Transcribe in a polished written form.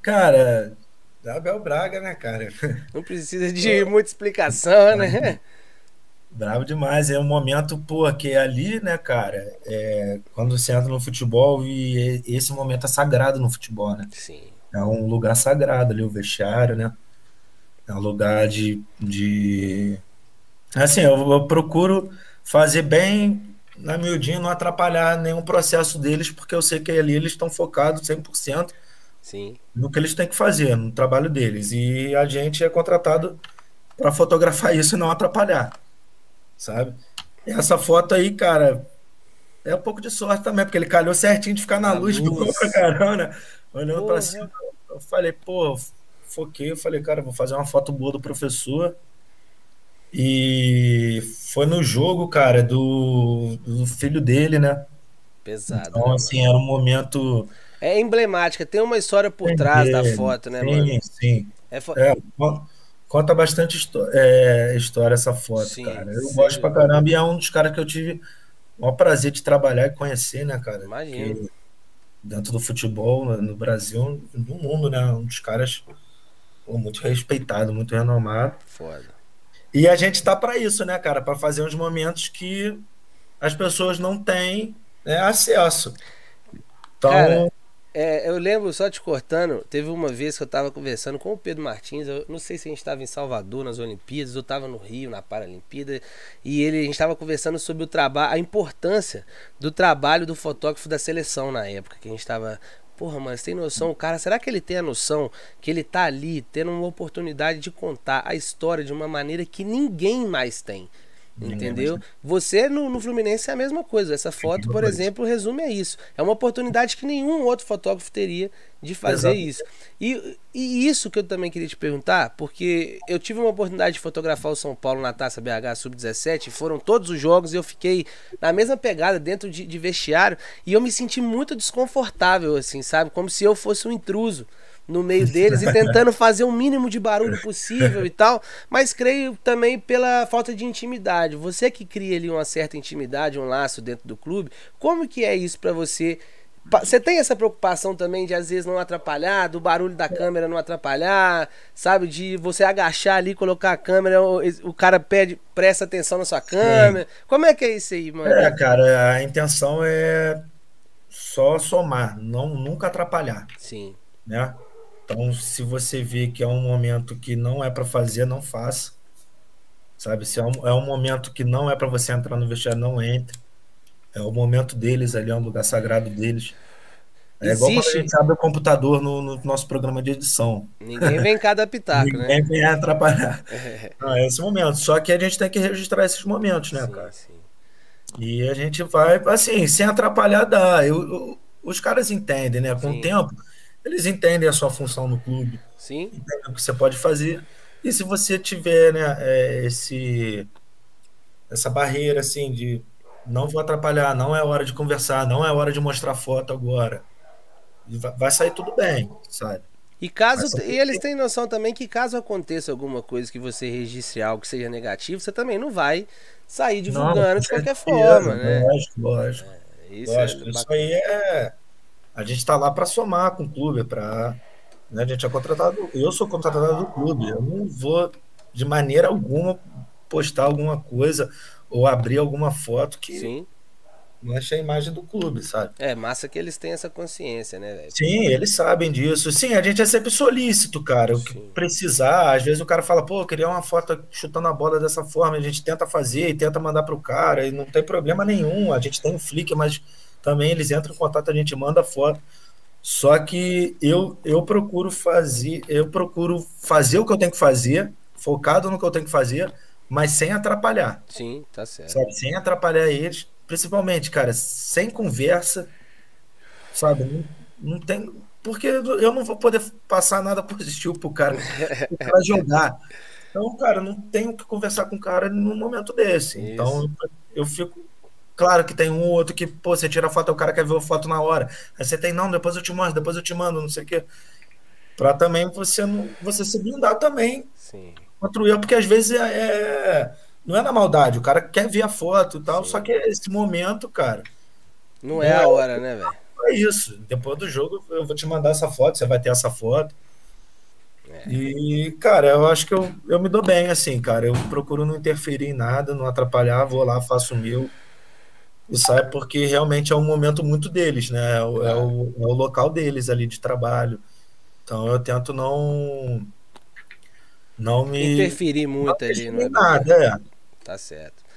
Cara, Abel Braga, né, cara? Não precisa de muita explicação, né? Bravo demais. É um momento, pô, que é ali, né, cara? Quando você entra no futebol e esse momento é sagrado no futebol, né? Sim. É um lugar sagrado ali, o vestiário, né? É um lugar de... Assim, eu procuro fazer bem na miudinha, não atrapalhar nenhum processo deles, porque eu sei que ali eles estão focados 100% Sim. no que eles têm que fazer, no trabalho deles. E a gente é contratado para fotografar isso e não atrapalhar, sabe? E essa foto aí, cara, é um pouco de sorte também, porque ele calhou certinho de ficar na Na luz, boa pra luz. caramba, né? Olhando para cima, Porra. eu falei, pô, foquei, eu falei, cara, vou fazer uma foto boa do professor. E foi no jogo, cara, do filho dele, né? Pesado, Então, né, mano? assim, era um momento. É emblemática, tem uma história por trás da foto, né, mano? Sim, sim. É fo... É, conta bastante história essa foto, Sim, cara. Eu gosto sei. pra caramba e é um dos caras que eu tive o maior prazer de trabalhar e conhecer, né, cara? Imagino. Porque dentro do futebol, no Brasil, no mundo, né? Um dos caras pô, muito respeitado, muito renomado. Foda. E a gente tá para isso, né, cara? Para fazer uns momentos que as pessoas não têm, né, acesso. Cara, Então, eu lembro, só te cortando, teve uma vez que eu tava conversando com o Pedro Martins, eu não sei se a gente tava em Salvador nas Olimpíadas, ou tava no Rio, na Paralimpíada, e a gente tava conversando sobre o trabalho, a importância do trabalho do fotógrafo da seleção na época, que a gente tava. Porra, mano, você tem noção? O cara, será que ele tem a noção que ele tá ali tendo uma oportunidade de contar a história de uma maneira que ninguém mais tem? ninguém mais Entendeu? tem. Você no Fluminense é a mesma coisa. Essa foto, por exemplo, resume a isso. É uma oportunidade que nenhum outro fotógrafo teria de fazer Exato. isso. E isso que eu também queria te perguntar, porque eu tive uma oportunidade de fotografar o São Paulo na Taça BH Sub-17, foram todos os jogos e eu fiquei na mesma pegada dentro de vestiário e eu me senti muito desconfortável, assim, sabe? Como se eu fosse um intruso no meio deles e tentando fazer o mínimo de barulho possível e tal, mas creio também pela falta de intimidade. Você que cria ali uma certa intimidade, um laço dentro do clube, como que é isso pra você? Você tem essa preocupação também de às vezes não atrapalhar, do barulho da câmera não atrapalhar, sabe? De você agachar ali, colocar a câmera, o cara pede, presta atenção na sua Sim. câmera. Como é que é isso aí, mano? Cara, a intenção é só somar, não nunca atrapalhar, Sim, né? Então, se você vê que é um momento que não é para fazer, não faça, sabe? Se é um momento que não é para você entrar no vestiário, não entre. É o momento deles ali, é um lugar sagrado deles. É igual quando a existe. gente abre o computador no nosso programa de edição. Ninguém vem cá dar pitaco, né? Ninguém vem atrapalhar. Não, é esse momento. Só que a gente tem que registrar esses momentos, né, Sim, cara? sim. E a gente vai, assim, sem atrapalhar, dá. Os caras entendem, né? Com o Sim. tempo, eles entendem a sua função no clube, Sim. entendem o que você pode fazer. E se você tiver, né, essa barreira, assim, de não vou atrapalhar, não é hora de conversar, não é hora de mostrar foto agora, e vai sair tudo bem, sabe? Vai sair E tudo eles bem. têm noção também que caso aconteça alguma coisa que você registre algo que seja negativo, você também não vai sair Não, divulgando com de qualquer certeza, forma, né? lógico, lógico, Isso é lógico. Isso aí é. A gente está lá para somar com o clube, para. Né, a gente é contratado, eu sou contratado do clube, eu não vou de maneira alguma postar alguma coisa ou abrir alguma foto que Sim. manche a imagem do clube, sabe? É massa que eles têm essa consciência, né, velho? Sim, eles sabem disso. Sim, a gente é sempre solícito, cara. O que Sim. precisar, às vezes o cara fala, pô, eu queria uma foto chutando a bola dessa forma, a gente tenta fazer e tenta mandar pro cara, e não tem problema nenhum. A gente tem um Flickr, mas também eles entram em contato, a gente manda foto. Só que eu procuro fazer o que eu tenho que fazer, focado no que eu tenho que fazer, mas sem atrapalhar, Sim, tá certo. sabe? Sem atrapalhar eles, principalmente, cara, sem conversa, sabe? Não, não tem, porque eu não vou poder passar nada positivo pro cara jogar. Então, cara, não tenho que conversar com o cara num momento desse. Isso. Então, eu fico. Claro que tem um ou outro que, pô, você tira a foto, o cara quer ver a foto na hora. Aí você tem, não, depois eu te mando, não sei o quê. Pra também você não, você se blindar também Sim. contra o erro, porque às vezes não é na maldade, o cara quer ver a foto e tal, só Sim. que esse momento, cara, Não é não é a hora, né, velho? é isso. Depois do jogo eu vou te mandar essa foto, você vai ter essa foto. E, cara, eu acho que eu me dou bem, assim, cara. Eu procuro não interferir em nada, não atrapalhar, vou lá, faço o meu e saio, porque realmente é um momento muito deles, né? Claro. É o local deles ali de trabalho. Então eu tento não me Interferir não muito ali mexer no em ambiente. nada, é. Tá certo.